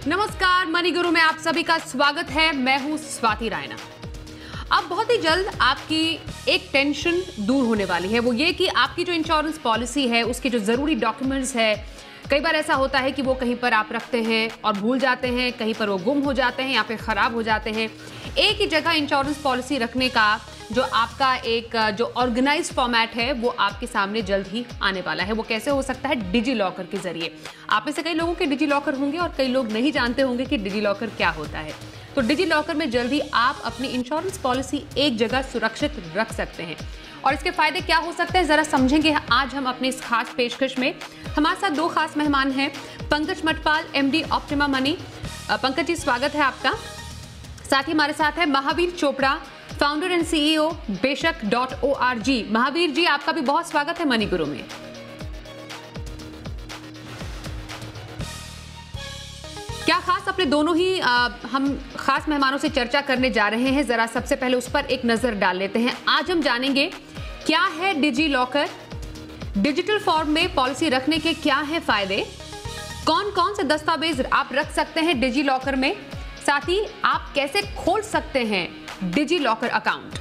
नमस्कार, मनी गुरु में आप सभी का स्वागत है। मैं हूं स्वाति रायना। अब बहुत ही जल्द आपकी एक टेंशन दूर होने वाली है, वो ये कि आपकी जो इंश्योरेंस पॉलिसी है उसकी जो ज़रूरी डॉक्यूमेंट्स है, कई बार ऐसा होता है कि वो कहीं पर आप रखते हैं और भूल जाते हैं, कहीं पर वो गुम हो जाते हैं या फिर ख़राब हो जाते हैं। एक ही जगह इंश्योरेंस पॉलिसी रखने का जो आपका एक जो ऑर्गेनाइज्ड फॉर्मेट है वो आपके सामने जल्द ही आने वाला है। वो कैसे हो सकता है? डिजी लॉकर के जरिए। आप में से कई लोगों के डिजी लॉकर होंगे और कई लोग नहीं जानते होंगे कि डिजी लॉकर क्या होता है। तो डिजी लॉकर में जल्द ही आप अपनी इंश्योरेंस पॉलिसी एक जगह सुरक्षित रख सकते हैं। और इसके फायदे क्या हो सकते हैं, जरा समझेंगे आज हम अपने इस खास पेशकश में। हमारे साथ दो खास मेहमान हैं, Pankaj Matpal, MD Optima Money. Pankaj ji, स्वागत है आपका। साथ ही हमारे साथ है Mahavir Chopra, founder and CEO बेशक.org। महावीर जी, आपका भी बहुत स्वागत है मनी गुरु में। क्या खास अपने दोनों ही हम खास मेहमानों से चर्चा करने जा रहे हैं, जरा सबसे पहले उस पर एक नजर डाल लेते हैं। आज हम जानेंगे क्या है डिजी लॉकर, डिजिटल फॉर्म में पॉलिसी रखने के क्या है फायदे, कौन कौन से दस्तावेज आप रख सकते हैं डिजी लॉकर में, साथ ही आप कैसे खोल सकते हैं डिजी लॉकर अकाउंट।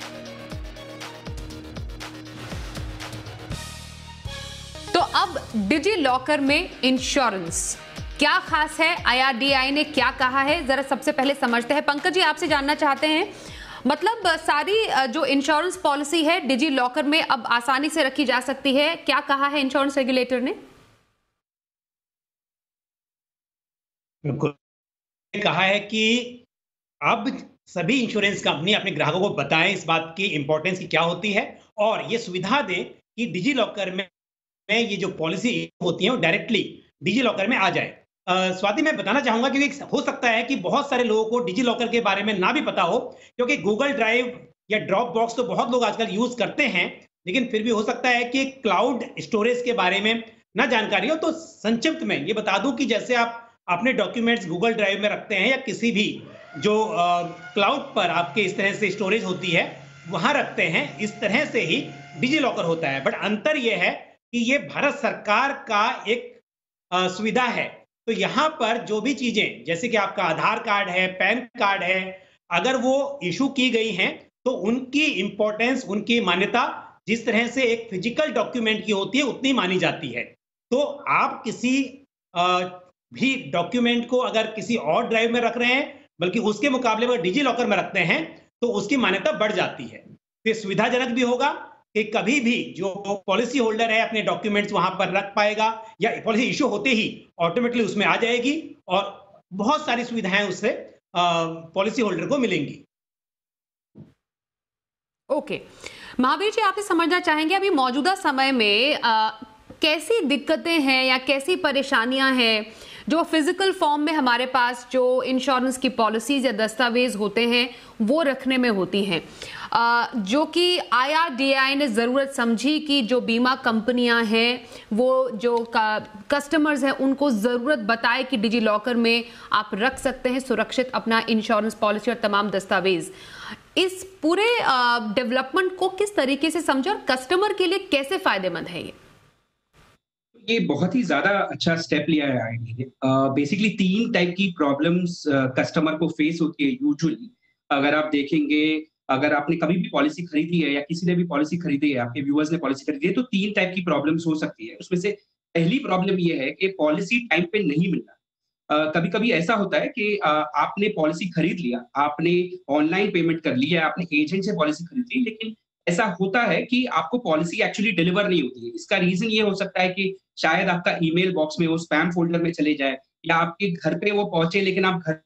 तो अब डिजी लॉकर में इंश्योरेंस क्या खास है, IRDAI ने क्या कहा है, जरा सबसे पहले समझते हैं। पंकज जी, आपसे जानना चाहते हैं, मतलब सारी जो इंश्योरेंस पॉलिसी है डिजी लॉकर में अब आसानी से रखी जा सकती है, क्या कहा है इंश्योरेंस रेगुलेटर ने? बिल्कुल, कहा है कि अब सभी इंश्योरेंस कंपनी अपने ग्राहकों को बताएं इस बात की इंपॉर्टेंस की क्या होती है और ये सुविधा दें कि डिजी लॉकर में ये जो पॉलिसी होती है वो डायरेक्टली डिजी लॉकर में आ जाए। स्वाति, मैं बताना चाहूंगा क्योंकि हो सकता है कि बहुत सारे लोगों को डिजी लॉकर के बारे में ना भी पता हो, क्योंकि गूगल ड्राइव या ड्रॉप बॉक्स तो बहुत लोग आजकल यूज करते हैं, लेकिन फिर भी हो सकता है कि क्लाउड स्टोरेज के बारे में ना जानकारी हो। तो संक्षिप्त में ये बता दूं कि जैसे आप अपने डॉक्यूमेंट्स गूगल ड्राइव में रखते हैं या किसी भी जो क्लाउड पर आपके इस तरह से स्टोरेज होती है वहां रखते हैं, इस तरह से ही डिजी लॉकर होता है। बट अंतर यह है कि ये भारत सरकार का एक सुविधा है। तो यहाँ पर जो भी चीजें जैसे कि आपका आधार कार्ड है, पैन कार्ड है, अगर वो इशू की गई हैं तो उनकी इंपॉर्टेंस, उनकी मान्यता जिस तरह से एक फिजिकल डॉक्यूमेंट की होती है उतनी मानी जाती है। तो आप किसी भी डॉक्यूमेंट को अगर किसी और ड्राइव में रख रहे हैं, बल्कि उसके मुकाबले में डिजी लॉकर में रखते हैं तो उसकी मान्यता बढ़ जाती है। तो सुविधाजनक भी होगा कि कभी भी जो पॉलिसी होल्डर है अपने डॉक्यूमेंट्स वहां पर रख पाएगा या पॉलिसी इशू होते ही ऑटोमेटिकली उसमें आ जाएगी और बहुत सारी सुविधाएं उससे पॉलिसी होल्डर को मिलेंगी। ओके, महावीर जी, आपसे समझना चाहेंगे अभी मौजूदा समय में कैसी दिक्कतें हैं या कैसी परेशानियां हैं जो फिजिकल फॉर्म में हमारे पास जो इंश्योरेंस की पॉलिसीज या दस्तावेज होते हैं वो रखने में होती हैं, जो कि IRDAI ने ज़रूरत समझी कि जो बीमा कंपनियां हैं वो जो कस्टमर्स हैं उनको ज़रूरत बताए कि डिजी लॉकर में आप रख सकते हैं सुरक्षित अपना इंश्योरेंस पॉलिसी और तमाम दस्तावेज। इस पूरे डेवलपमेंट को किस तरीके से समझे और कस्टमर के लिए कैसे फायदेमंद है ये बहुत ही ज्यादा अच्छा स्टेप लिया है IRDAI ने। बेसिकली 3 टाइप की प्रॉब्लम्स कस्टमर को फेस होती है यूजुअली। अगर आप देखेंगे, अगर आपने कभी भी पॉलिसी खरीदी है या किसी ने भी पॉलिसी खरीदी है, आपके व्यूअर्स ने पॉलिसी खरीदी है, तो 3 टाइप की प्रॉब्लम्स हो सकती है। उसमें से पहली प्रॉब्लम ये है कि पॉलिसी टाइम पे नहीं मिलना। कभी कभी ऐसा होता है कि आपने पॉलिसी खरीद लिया, आपने ऑनलाइन पेमेंट कर ली है, आपने एजेंट से पॉलिसी खरीद ली, लेकिन ऐसा होता है कि आपको पॉलिसी एक्चुअली डिलीवर नहीं होती है। इसका रीजन ये हो सकता है कि शायद आपका ईमेल बॉक्स में वो स्पैम फोल्डर में चले जाए या आपके घर पे वो पहुंचे लेकिन आप घर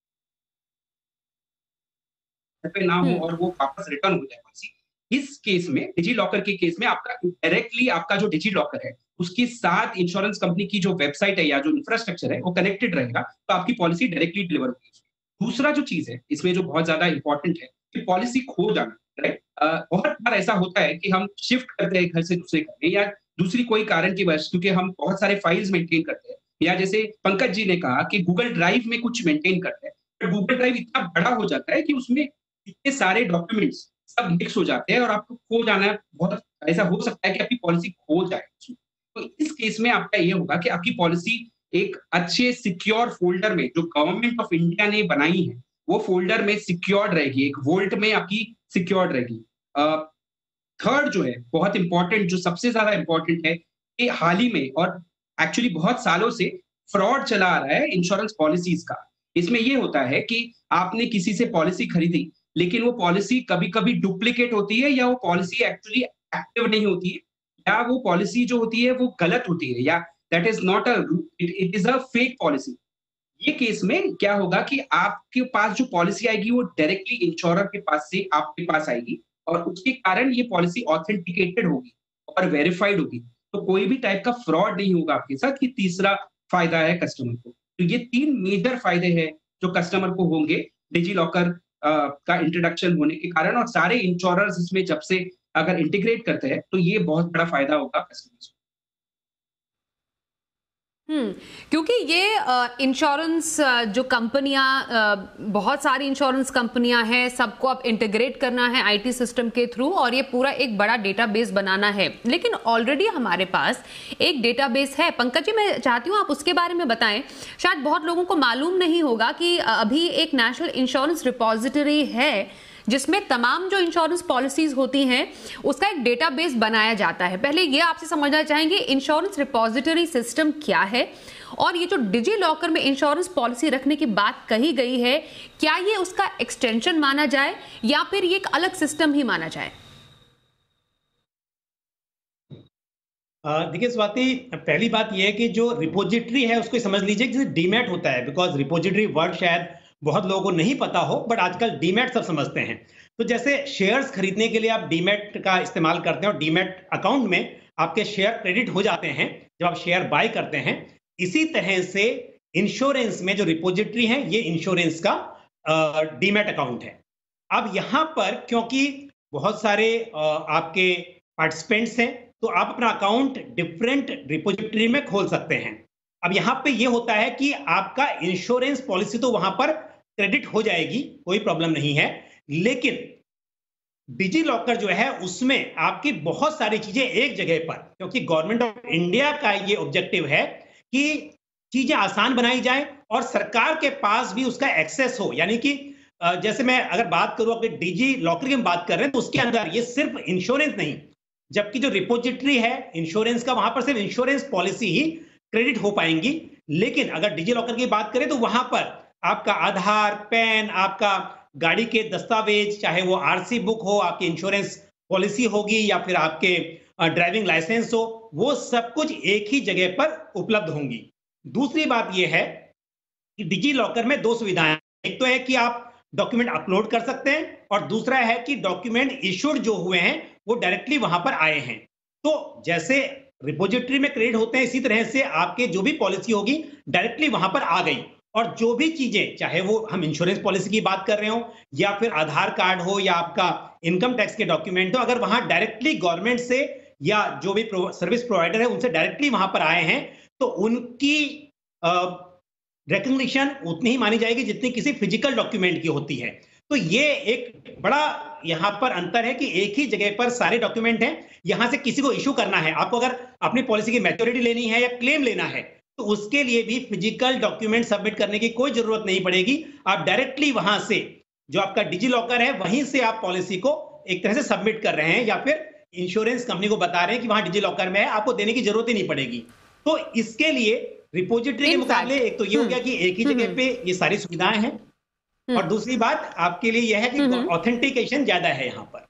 पे ना हो और वो वापस रिटर्न हो जाए पॉलिसी। इस केस में, डिजी लॉकर के केस में, आपका डायरेक्टली आपका जो डिजी लॉकर है उसके साथ इंश्योरेंस कंपनी की जो वेबसाइट है या जो इंफ्रास्ट्रक्चर है वो कनेक्टेड रहेगा, तो आपकी पॉलिसी डायरेक्टली डिलीवर होगी। दूसरा जो चीज है इसमें जो बहुत ज्यादा इंपॉर्टेंट है कि पॉलिसी खो जाना, राइट। बहुत बार ऐसा होता है कि हम शिफ्ट करते हैं घर से दूसरे घर में या दूसरी कोई कारण की वजह, क्योंकि हम बहुत सारे फाइल्स मेंटेन करते हैं, या जैसे पंकज जी ने कहा कि गूगल ड्राइव में कुछ मेंटेन करते हैं, तो गूगल ड्राइव इतना बड़ा हो जाता है कि उसमें इतने सारे डॉक्यूमेंट्स सब मिक्स हो जाते हैं और आपको खो जाना बहुत ऐसा हो सकता है कि आपकी पॉलिसी खो जाए। तो इस केस में आपका ये होगा कि आपकी पॉलिसी एक अच्छे सिक्योर फोल्डर में जो गवर्नमेंट ऑफ इंडिया ने बनाई है, वो फोल्डर में सिक्योर्ड रहेगी, एक वोल्ट में आपकी सिक्योर्ड रहेगी। थर्ड जो है बहुत इंपॉर्टेंट, जो सबसे ज्यादा इंपॉर्टेंट है, कि हाल ही में और एक्चुअली बहुत सालों से फ्रॉड चला आ रहा है इंश्योरेंस पॉलिसीज का। इसमें ये होता है कि आपने किसी से पॉलिसी खरीदी, लेकिन वो पॉलिसी कभी कभी डुप्लीकेट होती है, या वो पॉलिसी एक्चुअली एक्टिव नहीं होती है, या वो पॉलिसी जो होती है वो गलत होती है, या that is not it is a fake policy. ये केस में क्या होगा कि आपके पास जो पॉलिसी आएगी वो डायरेक्टली इंश्योरर के पास से आपके पास आएगी, और उसके कारण ये पॉलिसी ऑथेंटिकेटेड होगी और वेरीफाइड होगी, तो कोई भी टाइप का फ्रॉड नहीं होगा आपके साथ। ये तीसरा फायदा है कस्टमर को। तो ये 3 मेजर फायदे हैं जो कस्टमर को होंगे डिजी लॉकर का इंट्रोडक्शन होने के कारण, और सारे इंश्योरर्स इसमें जब से अगर इंटीग्रेट करते हैं तो ये बहुत बड़ा फायदा होगा कस्टमर्स को। क्योंकि ये इंश्योरेंस जो कंपनियां, बहुत सारी इंश्योरेंस कंपनियां हैं, सबको अब इंटीग्रेट करना है आईटी सिस्टम के थ्रू, और ये पूरा एक बड़ा डेटाबेस बनाना है। लेकिन ऑलरेडी हमारे पास एक डेटाबेस है। पंकज जी, मैं चाहती हूं आप उसके बारे में बताएं। शायद बहुत लोगों को मालूम नहीं होगा कि अभी एक नेशनल इंश्योरेंस रिपोजिटरी है जिसमें तमाम जो इंश्योरेंस पॉलिसीज होती हैं उसका एक डेटाबेस बनाया जाता है। पहले ये आपसे समझना चाहेंगे इंश्योरेंस रिपोजिटरी सिस्टम क्या है, और ये जो डिजी लॉकर में इंश्योरेंस पॉलिसी रखने की बात कही गई है, क्या ये उसका एक्सटेंशन माना जाए या फिर ये एक अलग सिस्टम ही माना जाए? देखिए स्वाति, पहली बात यह है कि जो रिपोजिटरी है उसको समझ लीजिए जैसे डीमैट होता है, बिकॉज रिपोजिटरी वर्ड शायद बहुत लोगों को नहीं पता हो, बट आजकल डीमैट सब समझते हैं। तो जैसे शेयर्स खरीदने के लिए आप डीमैट का इस्तेमाल करते हैं और डीमैट अकाउंट में आपके शेयर क्रेडिट हो जाते हैं जब आप शेयर बाय करते हैं, इसी तरह से इंश्योरेंस में जो रिपोजिटरी है ये इंश्योरेंस का डीमैट अकाउंट है। अब यहां पर क्योंकि बहुत सारे आपके पार्टिसिपेंट्स हैं, तो आप अपना अकाउंट डिफरेंट रिपोजिटरी में खोल सकते हैं। अब यहां पे ये होता है कि आपका इंश्योरेंस पॉलिसी तो वहां पर क्रेडिट हो जाएगी, कोई प्रॉब्लम नहीं है, लेकिन डिजी लॉकर जो है उसमें आपकी बहुत सारी चीजें एक जगह पर, क्योंकि गवर्नमेंट ऑफ इंडिया का ये ऑब्जेक्टिव है कि चीजें आसान बनाई जाए और सरकार के पास भी उसका एक्सेस हो। यानी कि जैसे मैं अगर बात करूं, अगर डिजी लॉकर की हम बात कर रहे हैं तो उसके अंदर ये सिर्फ इंश्योरेंस नहीं, जबकि जो रिपोजिटरी है इंश्योरेंस का, वहां पर सिर्फ इंश्योरेंस पॉलिसी ही क्रेडिट हो पाएंगी। लेकिन अगर डिजी लॉकर की बात करें तो वहां पर आपका आधार, पैन, आपका गाड़ी के दस्तावेज, चाहे वो आरसी बुक हो, आपकी इंश्योरेंस पॉलिसी होगी या फिर आपके ड्राइविंग लाइसेंस हो, वो सब कुछ एक ही जगह पर उपलब्ध होंगी। दूसरी बात यह है कि डिजी लॉकर में 2 सुविधाएं, एक तो है कि आप डॉक्यूमेंट अपलोड कर सकते हैं और दूसरा है कि डॉक्यूमेंट इशूड जो हुए हैं वो डायरेक्टली वहां पर आए हैं। तो जैसे रिपोजिटरी में क्रेडिट होते हैं, इसी तरह से आपके जो भी पॉलिसी होगी डायरेक्टली वहां पर आ गई, और जो भी चीजें, चाहे वो हम इंश्योरेंस पॉलिसी की बात कर रहे हो या फिर आधार कार्ड हो या आपका इनकम टैक्स के डॉक्यूमेंट हो, अगर वहां डायरेक्टली गवर्नमेंट से या जो भी सर्विस प्रोवाइडर है उनसे डायरेक्टली वहां पर आए हैं, तो उनकी रिकग्निशन उतनी ही मानी जाएगी जितनी किसी फिजिकल डॉक्यूमेंट की होती है। तो ये एक बड़ा यहां पर अंतर है कि एक ही जगह पर सारे डॉक्यूमेंट हैं। यहां से किसी को इशू करना है, आपको अगर अपनी पॉलिसी की मैच्योरिटी लेनी है या क्लेम लेना है, तो उसके लिए भी फिजिकल डॉक्यूमेंट सबमिट करने की कोई जरूरत नहीं पड़ेगी। आप डायरेक्टली वहां से, जो आपका डिजी लॉकर है, वहीं से आप पॉलिसी को एक तरह से सबमिट कर रहे हैं या फिर इंश्योरेंस कंपनी को बता रहे हैं कि वहां डिजी लॉकर में है, आपको देने की जरूरत ही नहीं पड़ेगी। तो इसके लिए रिपोजिटरी के मुकाबले एक तो ये हो गया कि एक ही जगह पे ये सारी सुविधाएं हैं, और दूसरी बात आपके लिए यह है कि ऑथेंटिकेशन ज्यादा है यहां पर।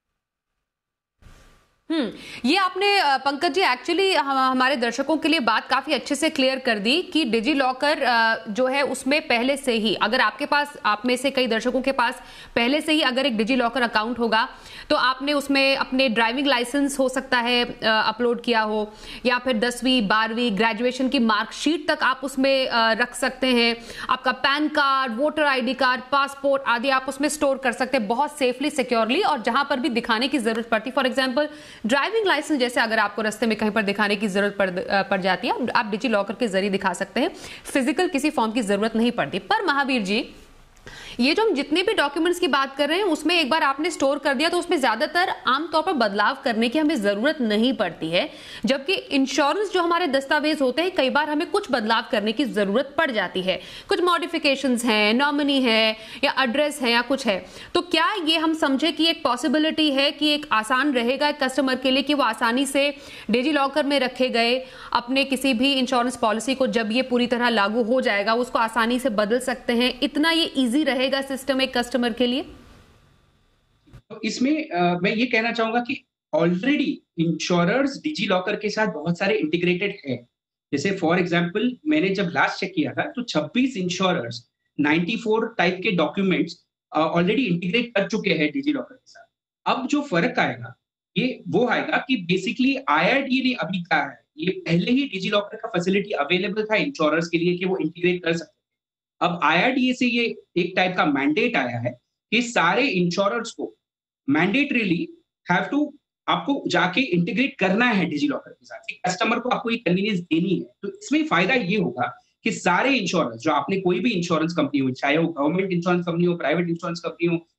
ये आपने पंकज जी एक्चुअली हमारे दर्शकों के लिए बात काफी अच्छे से क्लियर कर दी कि डिजी लॉकर जो है उसमें पहले से ही, अगर आपके पास, आप में से कई दर्शकों के पास पहले से ही अगर एक डिजी लॉकर अकाउंट होगा तो आपने उसमें अपने ड्राइविंग लाइसेंस हो सकता है अपलोड किया हो, या फिर 10वीं 12वीं ग्रेजुएशन की मार्कशीट तक आप उसमें रख सकते हैं। आपका PAN card, voter ID card, passport आदि आप उसमें स्टोर कर सकते हैं बहुत सेफली, सिक्योरली, और जहां पर भी दिखाने की जरूरत पड़ती, फॉर एग्जाम्पल ड्राइविंग लाइसेंस जैसे अगर आपको रास्ते में कहीं पर दिखाने की जरूरत पड़ जाती है, आप डिजी लॉकर के जरिए दिखा सकते हैं, फिजिकल किसी फॉर्म की जरूरत नहीं पड़ती। पर महावीर जी, ये जो हम जितने भी डॉक्यूमेंट्स की बात कर रहे हैं उसमें एक बार आपने स्टोर कर दिया तो उसमें ज्यादातर आमतौर पर बदलाव करने की हमें जरूरत नहीं पड़ती है, जबकि इंश्योरेंस जो हमारे दस्तावेज होते हैं कई बार हमें कुछ बदलाव करने की जरूरत पड़ जाती है, कुछ मॉडिफिकेशंस हैं, नॉमिनी है या एड्रेस है या कुछ है। तो क्या ये हम समझे कि एक पॉसिबिलिटी है कि एक आसान रहेगा कस्टमर के लिए कि वो आसानी से डिजी लॉकर में रखे गए अपने किसी भी इंश्योरेंस पॉलिसी को जब ये पूरी तरह लागू हो जाएगा उसको आसानी से बदल सकते हैं? इतना ये इजी रहेगा सिस्टम एक कस्टमर के लिए? तो इसमें मैं ये कहना चाहूंगा कि ऑलरेडी इंश्योरर्स डिजी लॉकर के साथ बहुत सारे इंटीग्रेटेड है। जैसे फॉर एग्जांपल मैंने जब लास्ट चेक किया था तो 26 इंश्योरर्स 94 टाइप के डॉक्यूमेंट्स ऑलरेडी इंटीग्रेट कर चुके हैं डिजी लॉकर के साथ। अब जो फर्क आएगा ये वो आएगा कि बेसिकली IRDA ने अभी कहा है, ये पहले ही डिजी लॉकर का फैसिलिटी अवेलेबल था इंश्योरर्स के लिए कि वो इंटीग्रेट कर सकते। अब IRDA से ये एक टाइप का मैंडेट आया है कि सारे इंश्योरर्स को मैंडेटरीली हैव टू आपको जाके इंटीग्रेट करना है डिजी लॉकर के साथ। कस्टमर को आपको ये कन्वीनियंस देनी है। तो इसमें फायदा ये होगा कि सारे इंश्योरेंस जो आपने कोई भी इंश्योरेंस कंपनी हो, चाहे वो गवर्नमेंट इंश्योरेंस कंपनी हो, प्राइवेट इंश्योरेंस कंपनी हो,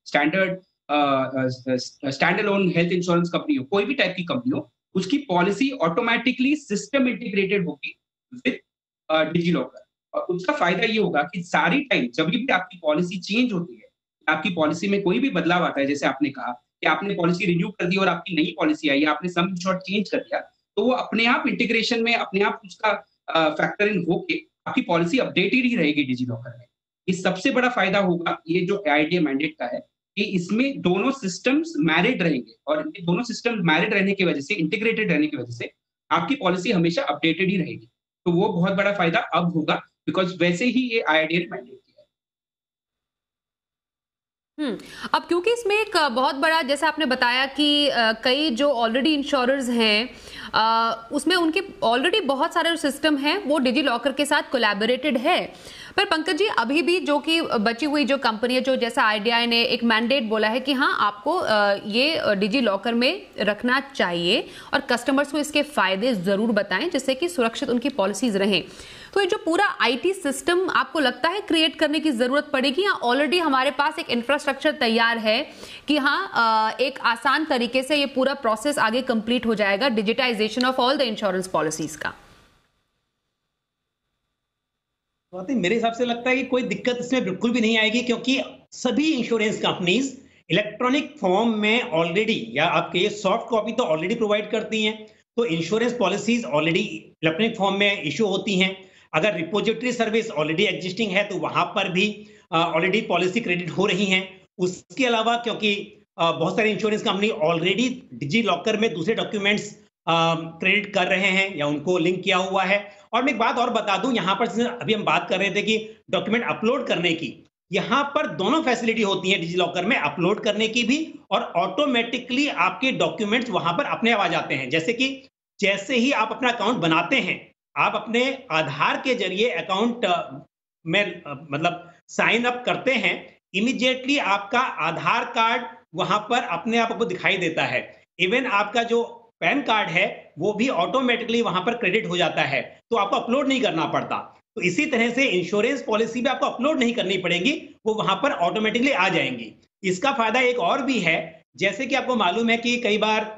stand alone health insurance company हो, कोई भी टाइप की कंपनी हो, उसकी पॉलिसी ऑटोमेटिकली सिस्टम इंटीग्रेटेड होगी विद डिजी लॉकर। और उसका फायदा ये होगा कि सारी टाइम जब भी आपकी पॉलिसी चेंज होती है, आपकी पॉलिसी में कोई भी बदलाव आता है, जैसे आपने कहा कि आपने पॉलिसी रिन्यू कर दी और आपकी नई पॉलिसी आई, आपने सम इंश्योर्ड चेंज कर दिया, तो वो अपने आप इंटीग्रेशन में अपने आप उसका फैक्टर इन होके आपकी पॉलिसी अपडेटेड ही रहेगी डिजी लॉकर में। इस सबसे बड़ा फायदा होगा ये जो IRDA मैंडेट का है कि इसमें दोनों सिस्टम्स मैरिड रहेंगे, और दोनों सिस्टम मैरिड रहने की वजह से, इंटीग्रेटेड रहने की वजह से आपकी पॉलिसी हमेशा अपडेटेड ही रहेगी। तो वो बहुत बड़ा फायदा अब होगा, बिकॉज वैसे ही ये IRDA ने मैंडेट किया है। अब क्योंकि इसमें एक बहुत बड़ा, जैसे आपने बताया कि कई जो ऑलरेडी इंश्योरर्स हैं उसमें उनके ऑलरेडी बहुत सारे सिस्टम हैं वो डिजी लॉकर के साथ कोलैबोरेटेड है। पर पंकज जी, अभी भी जो कि बची हुई जो कंपनी है, जो जैसा IRDA ने एक मैंडेट बोला है कि हाँ आपको ये डिजी लॉकर में रखना चाहिए और कस्टमर्स को इसके फायदे जरूर बताएं जिससे कि सुरक्षित उनकी पॉलिसीज रहें। तो ये जो पूरा IT सिस्टम आपको लगता है क्रिएट करने की जरूरत पड़ेगी या ऑलरेडी हमारे पास एक इंफ्रास्ट्रक्चर तैयार है कि हाँ एक आसान तरीके से ये पूरा प्रोसेस आगे कंप्लीट हो जाएगा, digitization of all the insurance policies का? मेरे हिसाब से लगता है कि कोई दिक्कत इसमें बिल्कुल भी नहीं आएगी, क्योंकि सभी इंश्योरेंस कंपनीज इलेक्ट्रॉनिक फॉर्म में ऑलरेडी, या आपके ये सॉफ्ट कॉपी तो ऑलरेडी प्रोवाइड करती हैं, तो insurance policies already electronic form में इशू होती हैं। अगर रिपोजिटरी सर्विस ऑलरेडी एग्जिस्टिंग है तो वहां पर भी ऑलरेडी पॉलिसी क्रेडिट हो रही हैं। उसके अलावा क्योंकि बहुत सारी insurance company already DigiLocker में दूसरे डॉक्यूमेंट्स क्रेडिट कर रहे हैं या उनको लिंक किया हुआ है। और मैं एक बात और बता दूं, यहाँ पर अभी हम बात कर रहे थे कि डॉक्यूमेंट अपलोड करने की, यहाँ पर दोनों फैसिलिटी होती है डिजी लॉकर में, अपलोड करने की भी और ऑटोमेटिकली आपके डॉक्यूमेंट्स वहां पर अपने आ जाते हैं। जैसे ही आप अपना अकाउंट बनाते हैं, आप अपने आधार के जरिए अकाउंट में मतलब साइन अप करते हैं, इमीडिएटली आपका आधार कार्ड वहां पर अपने आप को दिखाई देता है। इवन आपका जो पैन कार्ड है वो भी ऑटोमेटिकली वहां पर क्रेडिट हो जाता है, तो आपको अपलोड नहीं करना पड़ता। तो इसी तरह से इंश्योरेंस पॉलिसी भी आपको अपलोड नहीं करनी पड़ेगी, वो वहां पर ऑटोमेटिकली आ जाएंगी। इसका फायदा एक और भी है, जैसे कि आपको मालूम है कि कई बार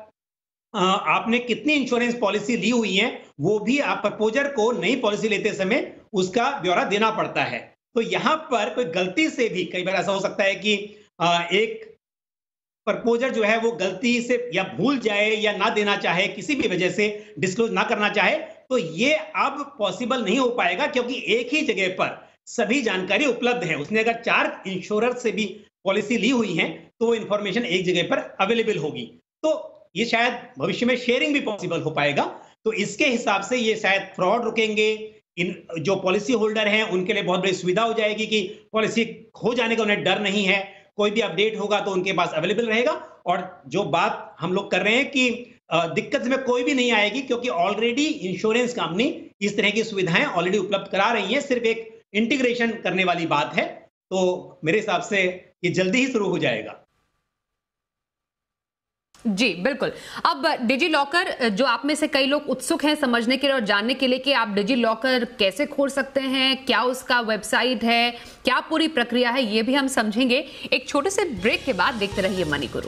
आपने कितनी इंश्योरेंस पॉलिसी ली हुई है वो भी आप प्रपोजर को नई पॉलिसी लेते समय उसका ब्यौरा देना पड़ता है। तो यहां पर कोई गलती से भी कई बार ऐसा हो सकता है कि एक प्रपोजर जो है वो गलती से या भूल जाए या ना देना चाहे, किसी भी वजह से डिस्क्लोज ना करना चाहे, तो ये अब पॉसिबल नहीं हो पाएगा, क्योंकि एक ही जगह पर सभी जानकारी उपलब्ध है। उसने अगर 4 इंश्योरर से भी पॉलिसी ली हुई है तो वो इंफॉर्मेशन एक जगह पर अवेलेबल होगी। तो ये शायद भविष्य में शेयरिंग भी पॉसिबल हो पाएगा। तो इसके हिसाब से ये शायद फ्रॉड रुकेंगे, इन जो पॉलिसी होल्डर हैं उनके लिए बहुत बड़ी सुविधा हो जाएगी कि पॉलिसी खो जाने का उन्हें डर नहीं है, कोई भी अपडेट होगा तो उनके पास अवेलेबल रहेगा। और जो बात हम लोग कर रहे हैं कि दिक्कत में कोई भी नहीं आएगी, क्योंकि ऑलरेडी इंश्योरेंस कंपनी इस तरह की सुविधाएं ऑलरेडी उपलब्ध करा रही हैं, सिर्फ एक इंटीग्रेशन करने वाली बात है। तो मेरे हिसाब से ये जल्दी ही शुरू हो जाएगा। जी बिल्कुल। अब डिजी लॉकर, जो आप में से कई लोग उत्सुक हैं समझने के लिए और जानने के लिए कि आप डिजी लॉकर कैसे खोल सकते हैं, क्या उसका वेबसाइट है, क्या पूरी प्रक्रिया है, ये भी हम समझेंगे एक छोटे से ब्रेक के बाद। देखते रहिए मनी गुरु।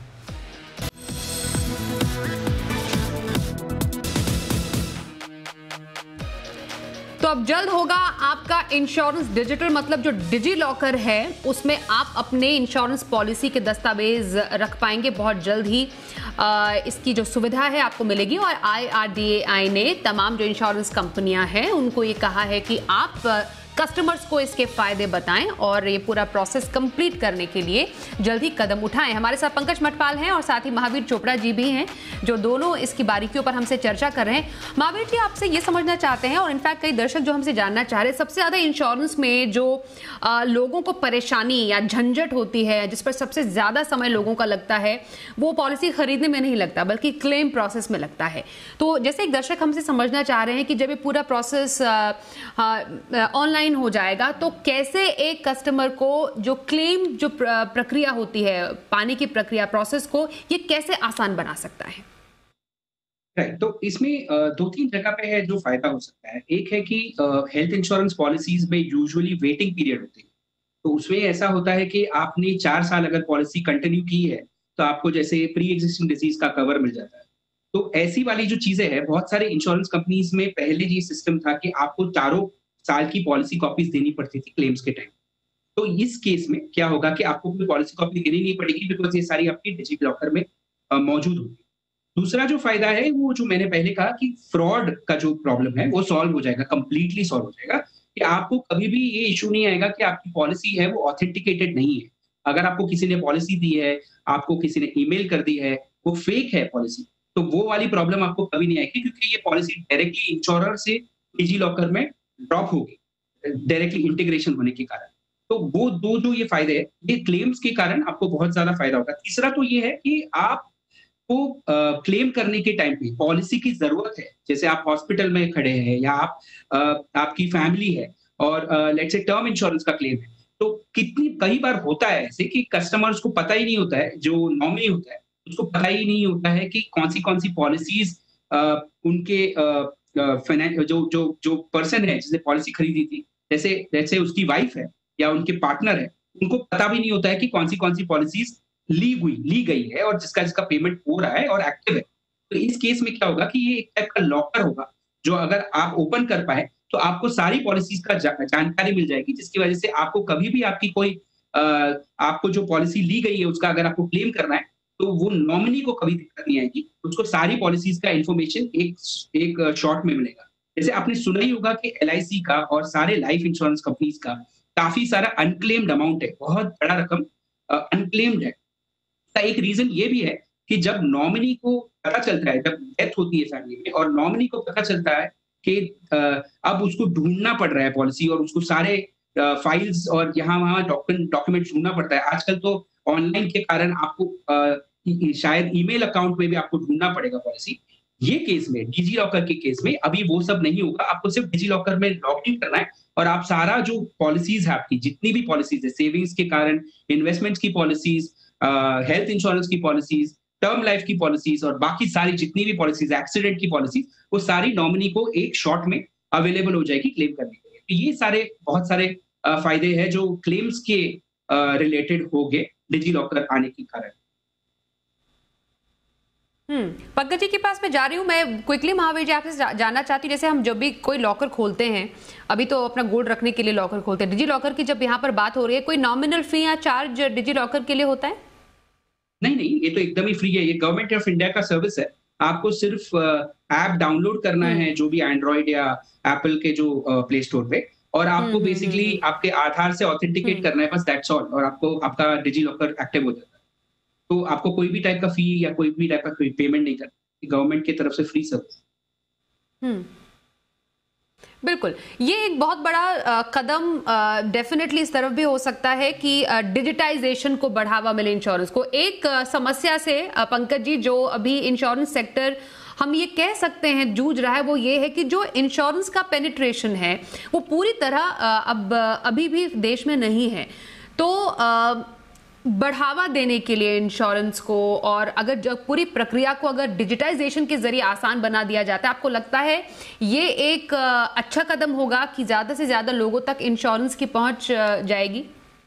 तो अब जल्द होगा आपका इंश्योरेंस डिजिटल, मतलब जो डिजी लॉकर है उसमें आप अपने इंश्योरेंस पॉलिसी के दस्तावेज रख पाएंगे बहुत जल्द ही। इसकी जो सुविधा है आपको मिलेगी और IRDAI ने तमाम जो इंश्योरेंस कंपनियां हैं उनको ये कहा है कि आप कस्टमर्स को इसके फायदे बताएं और ये पूरा प्रोसेस कंप्लीट करने के लिए जल्द ही कदम उठाएं। हमारे साथ पंकज मटपाल हैं और साथ ही महावीर चोपड़ा जी भी हैं, जो दोनों इसकी बारीकियों पर हमसे चर्चा कर रहे हैं। महावीर जी, आपसे ये समझना चाहते हैं और इनफैक्ट कई दर्शक जो हमसे जानना चाह रहे हैं, सबसे ज्यादा इंश्योरेंस में जो लोगों को परेशानी या झंझट होती है, जिस पर सबसे ज्यादा समय लोगों का लगता है, वो पॉलिसी खरीदने में नहीं लगता बल्कि क्लेम प्रोसेस में लगता है। तो जैसे एक दर्शक हमसे समझना चाह रहे हैं कि जब ये पूरा प्रोसेस ऑनलाइन हो जाएगा तो कैसे एक कस्टमर को जो क्लेम जो प्रक्रिया होती है, पाने की प्रक्रिया प्रोसेस को, ये कैसे आसान बना सकता है? राइट, तो इसमें 2-3 जगह पे है जो फायदा हो सकता है। एक है कि हेल्थ इंश्योरेंस पॉलिसीज में यूजुअली वेटिंग पीरियड होती है, तो उसमें ऐसा होता है कि आपने 4 साल अगर पॉलिसी कंटिन्यू की है तो आपको जैसे प्री एग्जिस्टिंग डिजीज का कवर मिल जाता है। तो ऐसी वाली जो चीजें हैं, बहुत सारे इंश्योरेंस कंपनीज में पहले ये सिस्टम था कि आपको 4 साल की पॉलिसी कॉपीज देनी पड़ती थी क्लेम्स के टाइम। तो इस केस में क्या होगा कि आपको कोई पॉलिसी कॉपी देनी नहीं पड़ेगी, बिकॉज ये सारी आपकी डिजी लॉकर में मौजूद होगी। दूसरा जो फायदा है वो जो मैंने पहले कहा कि फ्रॉड का जो प्रॉब्लम है वो सॉल्व हो जाएगा, कंप्लीटली सॉल्व हो जाएगा, कि आपको कभी भी ये इशू नहीं आएगा कि आपकी पॉलिसी है वो ऑथेंटिकेटेड नहीं है। अगर आपको किसी ने पॉलिसी दी है, आपको किसी ने ईमेल कर दी है, वो फेक है पॉलिसी, तो वो वाली प्रॉब्लम आपको कभी नहीं आएगी, क्योंकि ये पॉलिसी डायरेक्टली इंश्योरर से डिजी लॉकर में ड्रॉप होगी, डायरेक्टली इंटीग्रेशन होने के कारण। तो वो दो जो ये फायदे हैं, ये क्लेम्स के कारण आपको बहुत ज्यादा फायदा होगा। तीसरा तो ये है कि आपको क्लेम करने के टाइम पे पॉलिसी की जरूरत है, जैसे आप हॉस्पिटल में खड़े हैं या आपकी फैमिली है और लेट्स से टर्म इंश्योरेंस का क्लेम है, तो कई बार होता है ऐसे कि कस्टमर्स को पता ही नहीं होता है, जो नॉमिनी होता है उसको पता ही नहीं होता है कि कौन सी पॉलिसीज उनके जो पर्सन है जिसने पॉलिसी खरीदी थी, जैसे उसकी वाइफ है या उनके पार्टनर है, उनको पता भी नहीं होता है कि कौन सी पॉलिसीज ली गई है और जिसका पेमेंट हो रहा है और एक्टिव है। तो इस केस में क्या होगा कि ये एक टाइप का लॉकर होगा, जो अगर आप ओपन कर पाए तो आपको सारी पॉलिसीज का जानकारी मिल जाएगी, जिसकी वजह से आपको कभी भी आपकी कोई आपको जो पॉलिसी ली गई है उसका अगर आपको क्लेम करना है तो वो नॉमिनी को कभी दिक्कत नहीं आएगी, उसको सारी पॉलिसीज का इंफॉर्मेशन एक शॉर्ट में मिलेगा। जैसे आपने सुना ही होगा कि LIC का और सारे लाइफ इंश्योरेंस कंपनीज का काफी सारा अनक्लेम्ड अमाउंट है, बहुत बड़ा रकम अनक्लेम्ड है। का एक रीजन ये भी है कि जब नॉमिनी को पता चलता है, जब डेथ होती है फैमिली में और नॉमिनी को पता चलता है कि अब उसको ढूंढना पड़ रहा है पॉलिसी और उसको सारे फाइल्स और यहाँ वहाँ डॉक्यूमेंट ढूंढना पड़ता है। आजकल तो ऑनलाइन के कारण आपको शायद ईमेल अकाउंट में भी आपको ढूंढना पड़ेगा पॉलिसी। ये केस में, डिजी लॉकर के केस में अभी वो सब नहीं होगा, आपको सिर्फ डिजी लॉकर में लॉग इन करना है और आप सारा जो पॉलिसीज है आपकी, जितनी भी पॉलिसीज है, सेविंग्स के कारण, इन्वेस्टमेंट्स की पॉलिसीज, हेल्थ इंश्योरेंस की पॉलिसीज, टर्म लाइफ की पॉलिसीज और बाकी सारी जितनी भी पॉलिसीज, एक्सीडेंट की पॉलिसीज, वो सारी नॉमिनी को एक शॉट में अवेलेबल हो जाएगी क्लेम करने के लिए। तो ये बहुत सारे फायदे हैं जो क्लेम्स के रिलेटेड हो गए डिजी लॉकर आने के कारण। पंकज जी के पास मैं जा रही हूँ। मैं क्विकली महावीर जी आपसे जानना चाहती हूँ, जैसे हम जब भी कोई लॉकर खोलते हैं, अभी तो अपना गोल्ड रखने के लिए लॉकर खोलते हैं, डिजी लॉकर की जब यहाँ पर बात हो रही है, कोई नॉमिनल फी या चार्ज डिजी लॉकर के लिए होता है? नहीं, ये तो एकदम ही फ्री है। ये गवर्नमेंट ऑफ इंडिया का सर्विस है। आपको सिर्फ ऐप डाउनलोड करना है, जो भी एंड्रॉइड या एप्पल के जो प्ले स्टोर पे, और आपको बेसिकली आपके आधार से ऑथेंटिकेट करना है, बस दैट्स ऑल, और आपका डिजी लॉकर एक्टिव हो जाता है। तो आपको कोई भी टाइप का फी या कोई भी टाइप का कोई पेमेंट नहीं करना, गवर्नमेंट की तरफ से फ्री सर्विस। बिल्कुल, ये एक बहुत बड़ा कदम डेफिनेटली इस तरफ भी हो सकता है कि डिजिटाइजेशन को बढ़ावा मिले इंश्योरेंस को। एक समस्या से पंकज जी जो अभी इंश्योरेंस सेक्टर हम ये कह सकते हैं जूझ रहा है, वो ये है कि जो इंश्योरेंस का पेनिट्रेशन है वो पूरी तरह अब अभी भी देश में नहीं है। तो बढ़ावा देने के लिए इंश्योरेंस को, और अगर जब पूरी प्रक्रिया को अगर डिजिटाइजेशन के जरिए आसान बना दिया जाता है, आपको लगता है ये एक अच्छा कदम होगा कि ज्यादा से ज्यादा लोगों तक इंश्योरेंस की पहुंच जाएगी?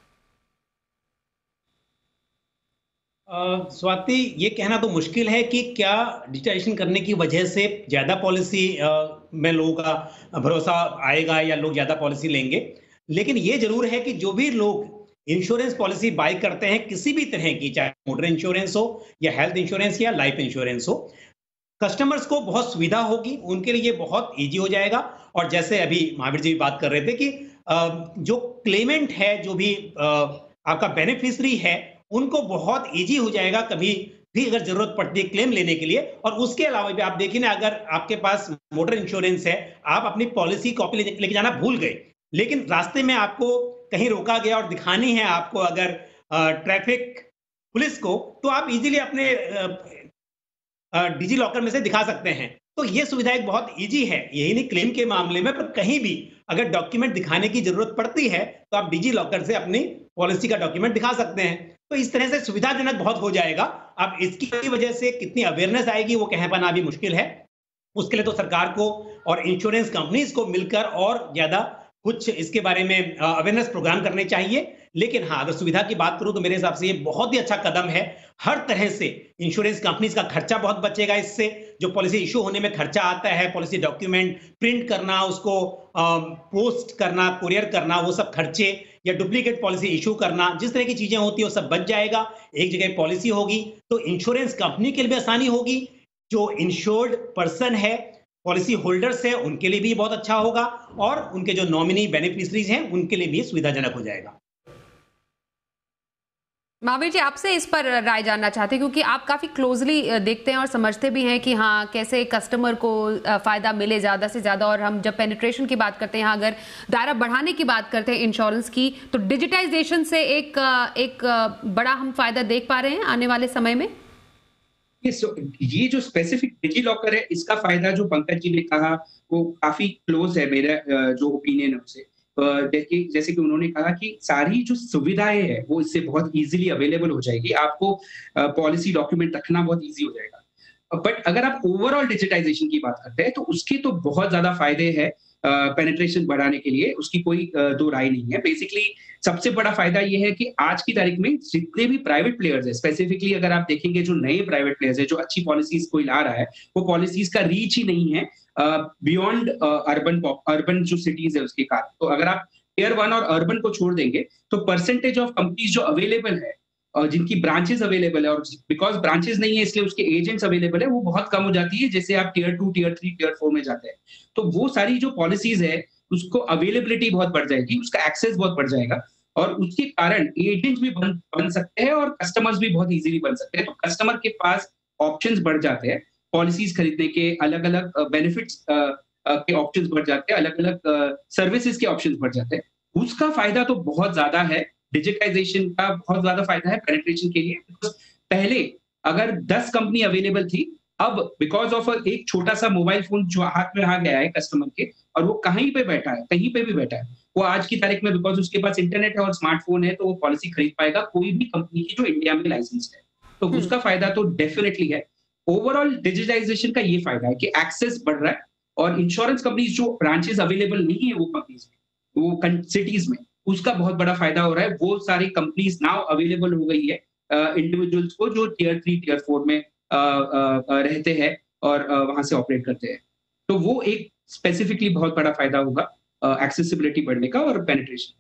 स्वाति, ये कहना तो मुश्किल है कि क्या डिजिटाइजेशन करने की वजह से ज्यादा पॉलिसी में लोगों का भरोसा आएगा या लोग ज्यादा पॉलिसी लेंगे। लेकिन ये जरूर है कि जो भी लोग इंश्योरेंस पॉलिसी बाय करते हैं किसी भी तरह की, चाहे मोटर इंश्योरेंस हो या हेल्थ इंश्योरेंस या लाइफ इंश्योरेंस हो, कस्टमर्स को बहुत सुविधा होगी, उनके लिए बहुत इजी हो जाएगा। और जैसे अभी महावीर जी बात कर रहे थे कि जो क्लेमेंट है, जो भी आपका बेनिफिशियरी है, उनको बहुत इजी हो जाएगा कभी भी अगर जरूरत पड़ती है क्लेम लेने के लिए। और उसके अलावा भी आप देखिए ना, अगर आपके पास मोटर इंश्योरेंस है, आप अपनी पॉलिसी कॉपी लेके जाना भूल गए, लेकिन रास्ते में आपको कहीं रोका गया और दिखानी है आपको अगर ट्रैफिक पुलिस को, तो आप इजीली अपने डिजी लॉकर में से दिखा सकते हैं। तो ये सुविधा एक बहुत इजी है, यही नहीं क्लेम के मामले में, पर कहीं भी अगर डॉक्यूमेंट दिखाने की जरूरत पड़ती है तो आप डिजी लॉकर से अपनी पॉलिसी का डॉक्यूमेंट दिखा सकते हैं। तो इस तरह से सुविधाजनक बहुत हो जाएगा। अब इसकी वजह से कितनी अवेयरनेस आएगी वो कह पाना भी मुश्किल है। उसके लिए तो सरकार को और इंश्योरेंस कंपनीज को मिलकर और ज्यादा कुछ इसके बारे में अवेयरनेस प्रोग्राम करने चाहिए। लेकिन हाँ, अगर सुविधा की बात करूं तो मेरे हिसाब से ये बहुत ही अच्छा कदम है। हर तरह से इंश्योरेंस कंपनीज का खर्चा बहुत बचेगा इससे। जो पॉलिसी इशू होने में खर्चा आता है, पॉलिसी डॉक्यूमेंट प्रिंट करना, उसको पोस्ट करना, कुरियर करना, वो सब खर्चे, या डुप्लीकेट पॉलिसी इशू करना, जिस तरह की चीजें होती है वो सब बच जाएगा। एक जगह पॉलिसी होगी तो इंश्योरेंस कंपनी के लिए भी आसानी होगी, जो इंश्योर्ड पर्सन है, पॉलिसी होल्डर्स है, उनके लिए भी बहुत अच्छा होगा, और उनके जो नॉमिनी बेनिफिशरीज हैं उनके लिए भी सुविधाजनक हो जाएगा। महावीर जी, आपसे इस पर राय जानना चाहते हैं, क्योंकि आप काफी क्लोजली देखते हैं और समझते भी हैं कि हाँ, कैसे कस्टमर को फायदा मिले ज्यादा से ज्यादा। और हम जब पेनिट्रेशन की बात करते हैं, यहाँ अगर दायरा बढ़ाने की बात करते हैं इंश्योरेंस की, तो डिजिटाइजेशन से एक बड़ा हम फायदा देख पा रहे हैं आने वाले समय में। ये जो स्पेसिफिक डिजी लॉकर है, इसका फायदा जो पंकज जी ने कहा वो काफी क्लोज है मेरा जो ओपिनियन है उससे। देखिए, जैसे कि उन्होंने कहा कि सारी जो सुविधाएं है वो इससे बहुत इजीली अवेलेबल हो जाएगी, आपको पॉलिसी डॉक्यूमेंट रखना बहुत इजी हो जाएगा। बट अगर आप ओवरऑल डिजिटाइजेशन की बात करते हैं तो उसके तो बहुत ज्यादा फायदे हैं पेनिट्रेशन बढ़ाने के लिए, उसकी कोई दो राय नहीं है। बेसिकली सबसे बड़ा फायदा ये है कि आज की तारीख में जितने भी प्राइवेट प्लेयर्स है, स्पेसिफिकली अगर आप देखेंगे जो नए प्राइवेट प्लेयर्स है जो अच्छी पॉलिसीज कोई ला रहा है, वो पॉलिसीज का रीच ही नहीं है बियॉन्ड अर्बन जो सिटीज है उसके कारण। तो अगर आप टियर 1 और अर्बन को छोड़ देंगे तो परसेंटेज ऑफ कंपनीज जो अवेलेबल है, जिनकी ब्रांचेस अवेलेबल है, और बिकॉज ब्रांचेस नहीं है इसलिए उसके एजेंट्स अवेलेबल है, वो बहुत कम हो जाती है जैसे आप टियर 2, टियर 3, टियर 4 में जाते हैं। तो वो सारी जो पॉलिसीज है उसको अवेलेबिलिटी बहुत बढ़ जाएगी, उसका एक्सेस बहुत बढ़ जाएगा, और उसके कारण एजेंट्स भी बन सकते हैं और कस्टमर्स भी बहुत इजीली बन सकते हैं। तो कस्टमर के पास ऑप्शंस बढ़ जाते हैं, पॉलिसीज खरीदने के अलग अलग बेनिफिट्स के ऑप्शंस बढ़ जाते हैं, अलग अलग सर्विसेज के ऑप्शंस बढ़ जाते हैं। उसका फायदा तो बहुत ज्यादा है, डिजिटाइजेशन का बहुत ज्यादा फायदा है पेनिट्रेशन के लिए। पहले अगर 10 कंपनी अवेलेबल थी, अब बिकॉज ऑफ एक छोटा सा मोबाइल फोन जो हाथ में आ गया है कस्टमर के, और वो कहीं पे बैठा है, कहीं पे भी बैठा है, वो आज की तारीख में बिकॉज उसके पास इंटरनेट है और स्मार्टफोन है, तो वो पॉलिसी खरीद पाएगा कोई भी कंपनी की जो इंडिया में लाइसेंस है। तो उसका फायदा तो डेफिनेटली है। ओवरऑल डिजिटाइजेशन का ये फायदा है कि एक्सेस बढ़ रहा है, और इंश्योरेंस कंपनीज जो ब्रांचेस अवेलेबल नहीं है वो कंपनीज में, वो सिटीज में, उसका बहुत बड़ा फायदा हो रहा है। वो सारी कंपनीज नाउ अवेलेबल हो गई है इंडिविजुअल्स को जो टियर 3, टियर 4 में रहते हैं और वहां से ऑपरेट करते हैं। तो वो एक स्पेसिफिकली बहुत बड़ा फायदा होगा एक्सेसिबिलिटी बढ़ने का और पेनिट्रेशन।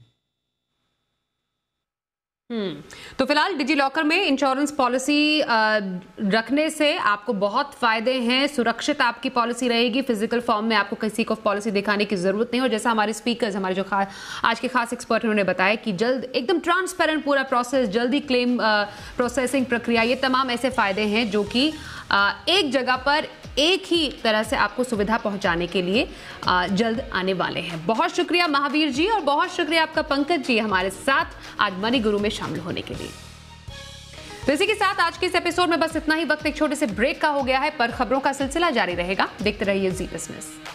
तो फिलहाल डिजी लॉकर में इंश्योरेंस पॉलिसी रखने से आपको बहुत फायदे हैं, सुरक्षित आपकी पॉलिसी रहेगी, फिजिकल फॉर्म में आपको किसी को पॉलिसी दिखाने की जरूरत नहीं। और जैसा हमारे स्पीकर्स, हमारे जो आज के खास एक्सपर्ट उन्होंने बताया कि जल्द एकदम ट्रांसपेरेंट पूरा प्रोसेस, जल्दी क्लेम प्रोसेसिंग प्रक्रिया, ये तमाम ऐसे फायदे हैं जो कि एक जगह पर एक ही तरह से आपको सुविधा पहुंचाने के लिए जल्द आने वाले हैं। बहुत शुक्रिया महावीर जी, और बहुत शुक्रिया आपका पंकज जी हमारे साथ आज मनी गुरु में शामिल होने के लिए। तो इसी के साथ आज के इस एपिसोड में बस इतना ही। वक्त एक छोटे से ब्रेक का हो गया है, पर खबरों का सिलसिला जारी रहेगा। देखते रहिए जी बिजनेस।